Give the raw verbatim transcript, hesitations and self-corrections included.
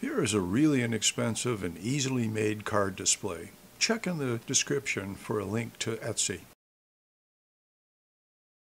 Here is a really inexpensive and easily made card display. Check in the description for a link to Etsy.